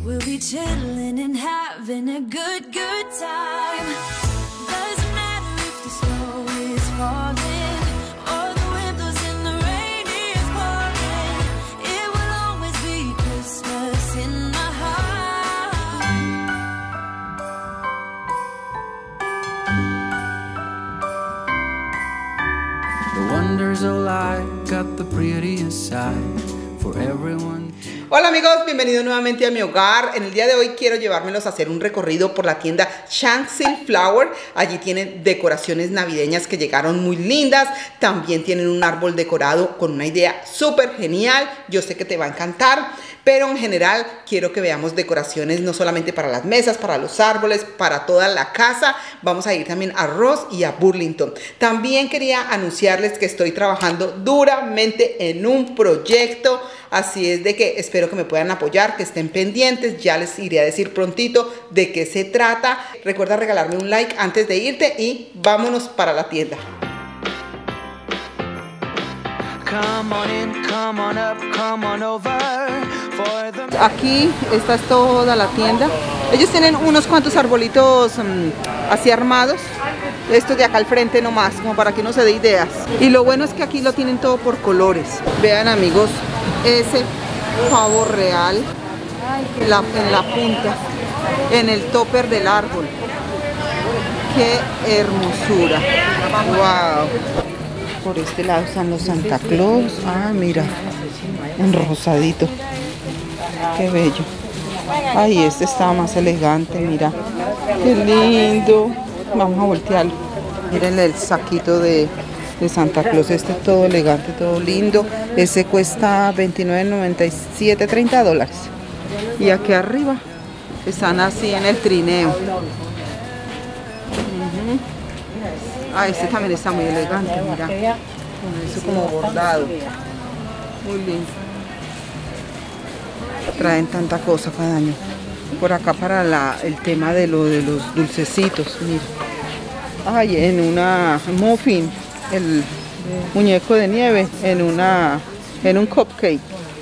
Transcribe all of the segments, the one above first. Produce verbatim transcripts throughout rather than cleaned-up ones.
We'll be chilling and having a good, good time. Doesn't matter if the snow is falling or the wind blows and the rain is pouring. It will always be Christmas in my heart. The wonders of life got the prettiest side for everyone. Hola amigos, bienvenidos nuevamente a mi hogar. En el día de hoy quiero llevármelos a hacer un recorrido por la tienda Shangxi Flower. Allí tienen decoraciones navideñas que llegaron muy lindas. También tienen un árbol decorado con una idea súper genial. Yo sé que te va a encantar, pero en general quiero que veamos decoraciones no solamente para las mesas, para los árboles, para toda la casa. Vamos a ir también a Ross y a Burlington. También quería anunciarles que estoy trabajando duramente en un proyecto. Así es de que espero que me puedan apoyar, que estén pendientes. Ya les iré a decir prontito de qué se trata. Recuerda regalarme un like antes de irte y vámonos para la tienda. Aquí esta es toda la tienda. Ellos tienen unos cuantos arbolitos um, así armados. Estos de acá al frente nomás, como para que uno se dé ideas. Y lo bueno es que aquí lo tienen todo por colores. Vean amigos, ese pavo real en la, en la punta, en el topper del árbol. ¡Qué hermosura! ¡Wow! Por este lado están los Santa Claus. Ah, mira, un rosadito. ¡Qué bello! Ay, este está más elegante, mira. ¡Qué lindo! Vamos a voltearlo. Miren el saquito de, de Santa Claus. Este es todo elegante, todo lindo. Ese cuesta veintinueve noventa y siete, treinta dólares. Y aquí arriba están así en el trineo. Uh-huh. Ah, este también está muy elegante, mira. Con eso como bordado. Muy lindo. Traen tanta cosa cada año. Por acá para la, el tema de, lo, de los dulcecitos, mira. Ay, en una muffin, el muñeco de nieve, en una, en un cupcake.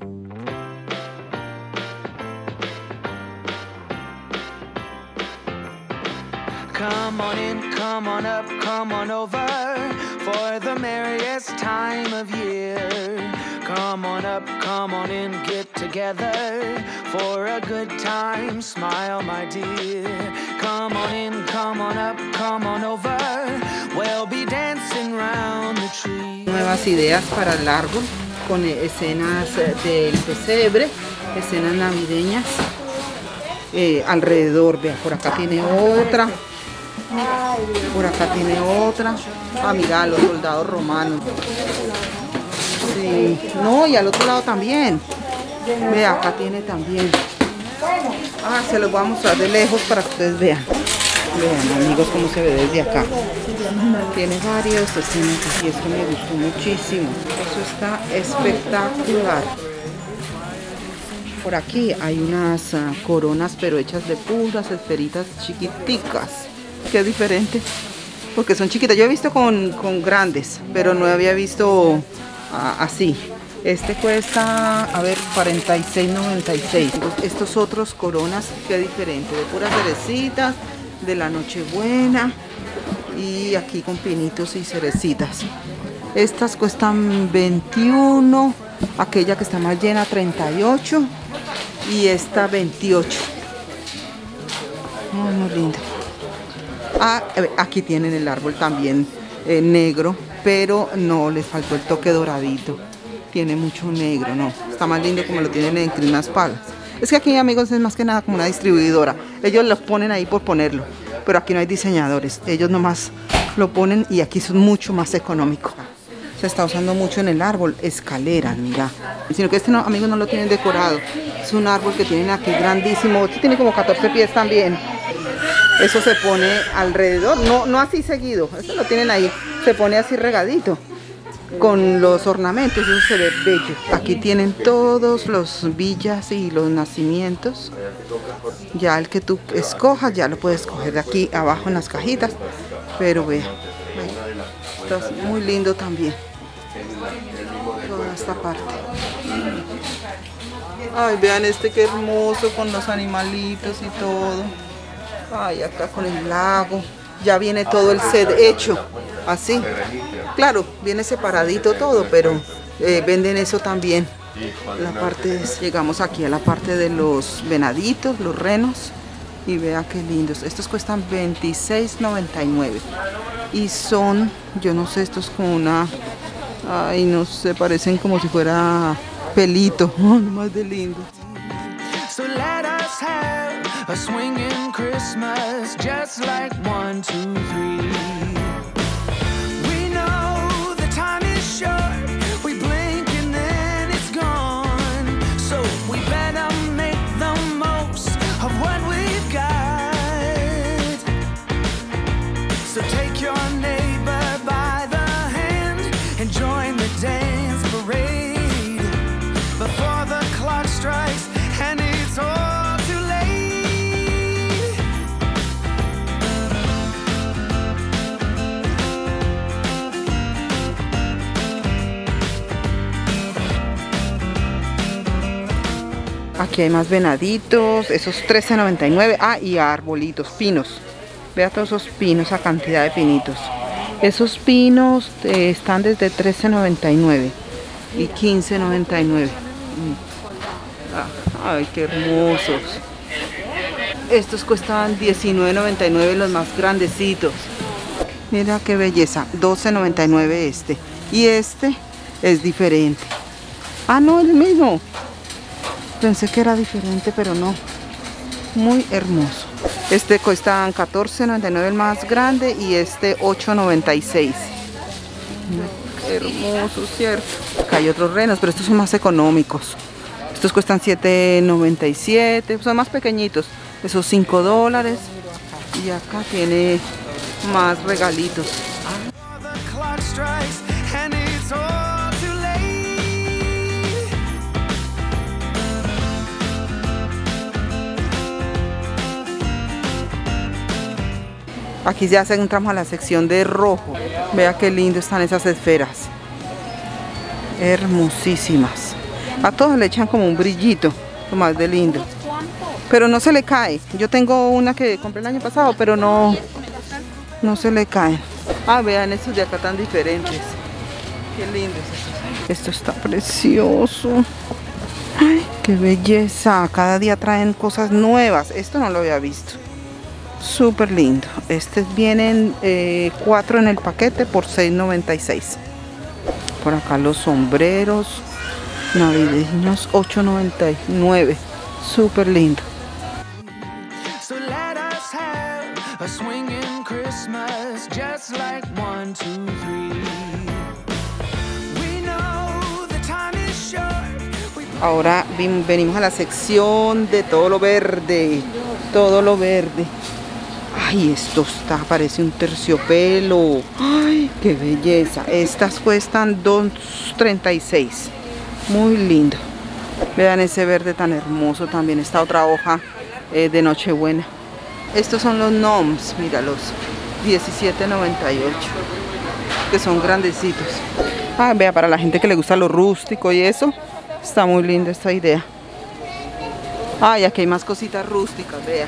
Come on in, come on up, come on over for the merriest time of year. Come on up, come on in, get together for a good time, smile my dear. Come on in, come on up, come on over, we'll be dancing round the tree. Nuevas ideas para el árbol con escenas del pesebre, escenas navideñas eh, alrededor. Vean, por acá tiene otra. Por acá tiene otra. Ah, mira, los soldados romanos. Sí. No, y al otro lado también. Ve, acá tiene también. Ah, se los voy a mostrar de lejos para que ustedes vean. Vean, amigos, cómo se ve desde acá. Tiene varios escenas y esto me gustó muchísimo. Eso está espectacular. Por aquí hay unas uh, coronas, pero hechas de puras esferitas chiquiticas. Qué diferente, porque son chiquitas. Yo he visto con, con grandes, pero no había visto uh, así. Este cuesta, a ver, cuarenta y seis noventa y seis. Estos otros coronas, qué diferente, de puras cerecitas, de la Nochebuena. Y aquí con pinitos y cerecitas. Estas cuestan veintiuno, aquella que está más llena treinta y ocho y esta veintiocho. Muy, muy linda. Ah, aquí tienen el árbol también eh, negro, pero no les faltó el toque doradito. Tiene mucho negro, no. Está más lindo como lo tienen en Christmas Palace. Es que aquí, amigos, es más que nada como una distribuidora. Ellos los ponen ahí por ponerlo, pero aquí no hay diseñadores. Ellos nomás lo ponen y aquí son mucho más económico. Se está usando mucho en el árbol escaleras, mira. Sino que este, no, amigos, no lo tienen decorado. Es un árbol que tienen aquí grandísimo. Este tiene como catorce pies también. Eso se pone alrededor, no, no así seguido, eso lo tienen ahí, se pone así regadito con los ornamentos, eso se ve bello. Aquí tienen todos los villas y los nacimientos. Ya el que tú escojas, ya lo puedes coger de aquí abajo en las cajitas. Pero vea, vea, está muy lindo también. Toda esta parte. Ay, vean este que hermoso con los animalitos y todo. Ay, acá con el lago. Ya viene todo el set hecho, así. Claro, viene separadito todo, pero eh, venden eso también. La parte es, llegamos aquí a la parte de los venaditos, los renos. Y vea qué lindos. Estos cuestan veintiséis noventa y nueve. Y son, yo no sé, estos como una... Ay, no sé, parecen como si fuera pelito. Oh, más de lindo. So let us have a swinging Christmas, just like one, two, three. We know the time is short, we blink and then it's gone. So we better make the most of what we've got. So take your neighbor by the hand and join the dance parade before the clock strikes and it's all too late. Aquí hay más venaditos, esos trece noventa y nueve. Ah, y arbolitos, pinos. Vea todos esos pinos, esa cantidad de pinitos. Esos pinos eh, están desde trece noventa y nueve y quince noventa y nueve. Ay, qué hermosos. Estos cuestan diecinueve noventa y nueve, los más grandecitos. Mira qué belleza, doce noventa y nueve este. Y este es diferente. Ah, no, el mismo. Pensé que era diferente, pero no. Muy hermoso. Este cuesta catorce noventa y nueve el más grande y este ocho noventa y seis. Qué hermoso, ¿cierto? Acá hay otros renos, pero estos son más económicos. Estos cuestan siete noventa y siete, son más pequeñitos. Esos cinco dólares. Y acá tiene más regalitos. Aquí ya entramos a la sección de rojo. Vea qué lindo están esas esferas. Hermosísimas. A todas le echan como un brillito, lo más de lindo. Pero no se le cae. Yo tengo una que compré el año pasado, pero no, no se le caen. Ah, vean estos de acá tan diferentes. Qué lindos estos. Esto está precioso. Ay, qué belleza. Cada día traen cosas nuevas. Esto no lo había visto. Súper lindo. Estos vienen eh, cuatro en el paquete por seis noventa y seis. Por acá los sombreros navideños ocho noventa y nueve. Súper lindo. Ahora venimos a la sección de todo lo verde. Todo lo verde. Ay, esto está, parece un terciopelo. Ay, qué belleza. Estas cuestan dos treinta y seis. Muy lindo. Vean ese verde tan hermoso. También está otra hoja eh, de Nochebuena. Estos son los gnomes, míralos. diecisiete noventa y ocho. Que son grandecitos. Ah, vea, para la gente que le gusta lo rústico y eso. Está muy linda esta idea. Ay, aquí hay más cositas rústicas, vea.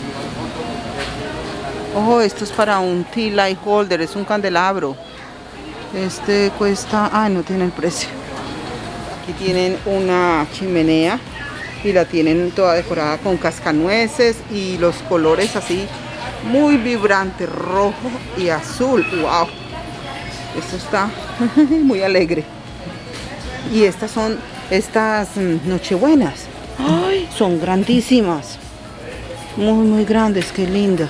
Ojo, esto es para un tea light holder, es un candelabro. Este cuesta, ah, no tiene el precio. Aquí tienen una chimenea y la tienen toda decorada con cascanueces y los colores así muy vibrantes, rojo y azul. Wow, esto está muy alegre. Y estas son estas nochebuenas. Ay, son grandísimas, muy muy grandes, qué lindas.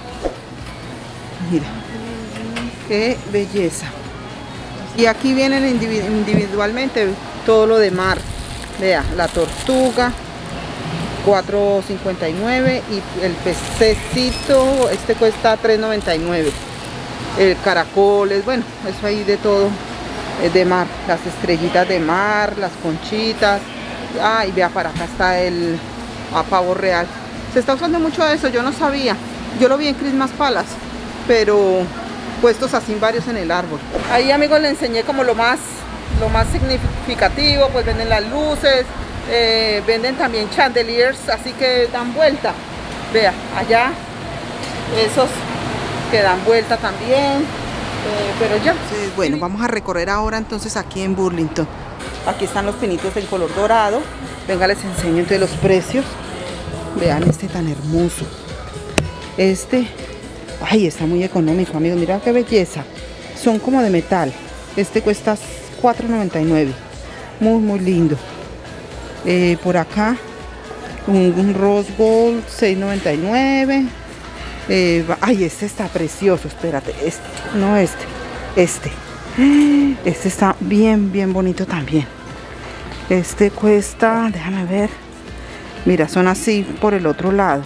Mira, qué belleza. Y aquí vienen individualmente todo lo de mar. Vea, la tortuga cuatro cincuenta y nueve y el pececito este cuesta tres noventa y nueve. El caracoles, bueno, eso ahí de todo es de mar. Las estrellitas de mar, las conchitas. Ay, vea, para acá está el a pavo real. Se está usando mucho eso, yo no sabía. Yo lo vi en Christmas Palace, pero puestos así varios en el árbol. Ahí, amigos, le enseñé como lo más lo más significativo. Pues venden las luces, eh, venden también chandeliers, así que dan vuelta. Vea, allá esos que dan vuelta también, eh, pero ya. Sí, bueno, vamos a recorrer ahora entonces aquí en Burlington. Aquí están los pinitos en color dorado. Venga, les enseño entre los precios. Vean este tan hermoso. Este, ay, está muy económico, amigos. Mira qué belleza. Son como de metal. Este cuesta cuatro noventa y nueve. Muy, muy lindo. Eh, por acá, un, un rose gold, seis noventa y nueve. Eh, ay, este está precioso. Espérate, este, no este, este. Este está bien, bien bonito también. Este cuesta, déjame ver. Mira, son así por el otro lado.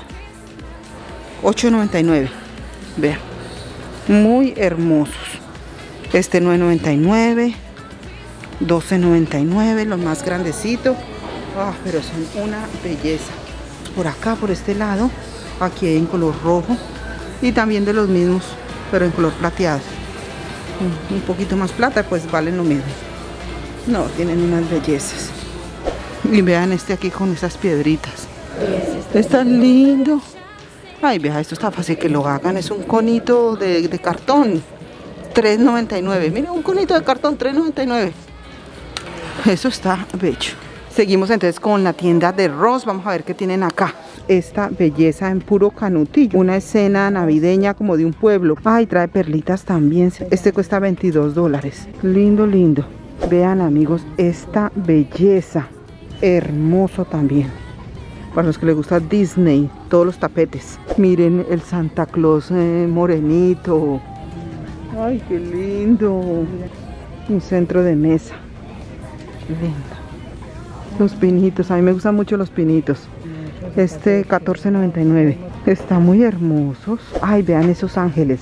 ocho noventa y nueve. Vean. Muy hermosos. Este nueve noventa y nueve. doce noventa y nueve. Los más grandecitos. Ah, pero son una belleza. Por acá, por este lado. Aquí hay en color rojo. Y también de los mismos, pero en color plateado. Un poquito más plata, pues valen lo mismo. No, tienen unas bellezas. Y vean este aquí con esas piedritas. Está lindo. Ay, vea, esto está fácil que lo hagan. Es un conito de, de cartón. tres noventa y nueve. Miren, un conito de cartón, tres noventa y nueve. Eso está bello. Seguimos entonces con la tienda de Ross. Vamos a ver qué tienen acá. Esta belleza en puro canutillo. Una escena navideña como de un pueblo. Ay, trae perlitas también. Este cuesta veintidós dólares. Lindo, lindo. Vean, amigos, esta belleza. Hermoso también. Para los que les gusta Disney, todos los tapetes. Miren el Santa Claus eh, morenito. Ay, qué lindo. Un centro de mesa. Lindo. Los pinitos, a mí me gustan mucho los pinitos. Este catorce noventa y nueve. Está muy hermosos. Ay, vean esos ángeles.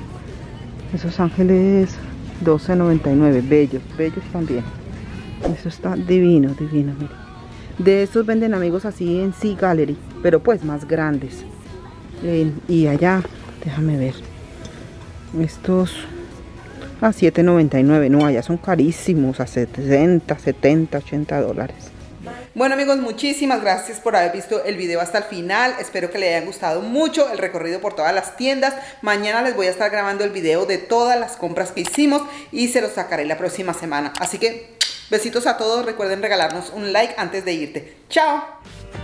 Esos ángeles doce noventa y nueve. Bellos, bellos también. Eso está divino, divino, miren. De estos venden, amigos, así en Sea Gallery, pero pues más grandes. Eh, y allá, déjame ver. Estos a siete noventa y nueve. No, allá son carísimos, a sesenta, setenta, ochenta dólares. Bueno, amigos, muchísimas gracias por haber visto el video hasta el final. Espero que les haya gustado mucho el recorrido por todas las tiendas. Mañana les voy a estar grabando el video de todas las compras que hicimos y se los sacaré la próxima semana. Así que besitos a todos. Recuerden regalarnos un like antes de irte. ¡Chao!